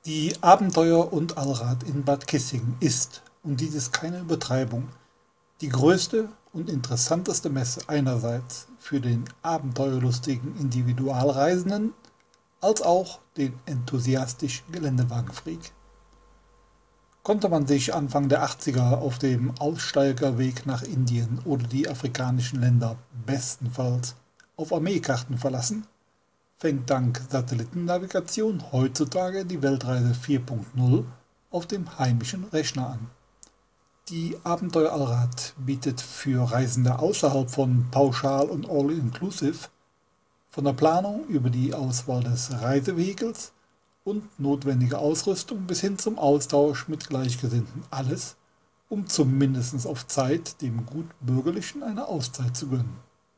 Die Abenteuer- und Allrad in Bad Kissingen ist, und dies ist keine Übertreibung, die größte und interessanteste Messe einerseits für den abenteuerlustigen Individualreisenden als auch den enthusiastischen Geländewagenfreak. Konnte man sich Anfang der 80er auf dem Aussteigerweg nach Indien oder die afrikanischen Länder bestenfalls auf Armeekarten verlassen, fängt dank Satellitennavigation heutzutage die Weltreise 4.0 auf dem heimischen Rechner an. Die Abenteuer Allrad bietet für Reisende außerhalb von Pauschal und All-Inclusive von der Planung über die Auswahl des Reisevehikels und notwendige Ausrüstung bis hin zum Austausch mit Gleichgesinnten alles, um zumindest auf Zeit dem Gutbürgerlichen eine Auszeit zu gönnen.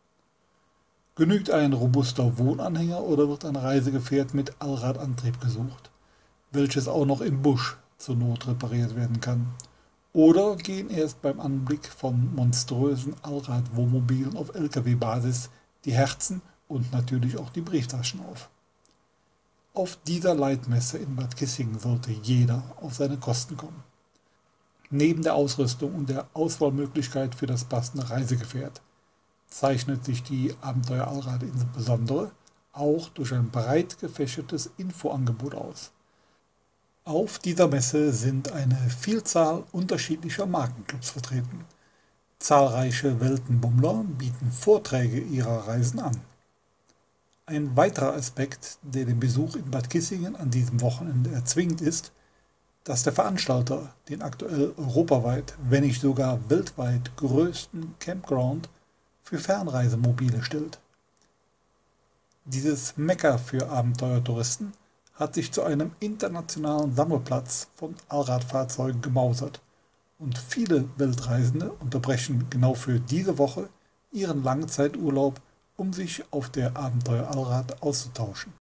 Genügt ein robuster Wohnanhänger oder wird ein Reisegefährt mit Allradantrieb gesucht, welches auch noch im Busch zur Not repariert werden kann? Oder gehen erst beim Anblick von monströsen Allrad-Wohnmobilen auf Lkw-Basis die Herzen und natürlich auch die Brieftaschen auf? Auf dieser Leitmesse in Bad Kissingen sollte jeder auf seine Kosten kommen. Neben der Ausrüstung und der Auswahlmöglichkeit für das passende Reisegefährt zeichnet sich die Abenteuer Allrad insbesondere auch durch ein breit gefächertes Infoangebot aus. Auf dieser Messe sind eine Vielzahl unterschiedlicher Markenclubs vertreten. Zahlreiche Weltenbummler bieten Vorträge ihrer Reisen an. Ein weiterer Aspekt, der den Besuch in Bad Kissingen an diesem Wochenende erzwingt, ist, dass der Veranstalter den aktuell europaweit, wenn nicht sogar weltweit größten Campground für Fernreisemobile stellt. Dieses Mekka für Abenteuertouristen hat sich zu einem internationalen Sammelplatz von Allradfahrzeugen gemausert und viele Weltreisende unterbrechen genau für diese Woche ihren Langzeiturlaub, um sich auf der Abenteuer Allrad auszutauschen.